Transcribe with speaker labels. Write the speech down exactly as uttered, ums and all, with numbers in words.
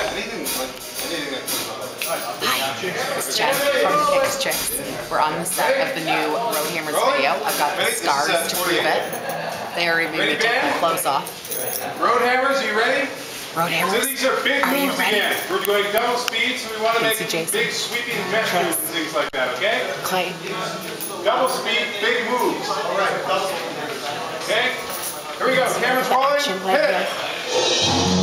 Speaker 1: anything like anything that comes up.
Speaker 2: Hi, it's Jen from KIX Chicks. We're on the set of the new Road Hammers video. I've got the scars to prove it. They already made me take my clothes off.
Speaker 1: Road Hammers, are you ready?
Speaker 2: Road Hammers,
Speaker 1: so these are big
Speaker 2: are
Speaker 1: moves again. We're going double speed, so we want to make
Speaker 2: Jason.
Speaker 1: big sweeping gestures and things like that, okay?
Speaker 2: Clay.
Speaker 1: Double speed, big moves. All right, double speed. Okay? Here we go. Cameras rolling.
Speaker 2: Hit it.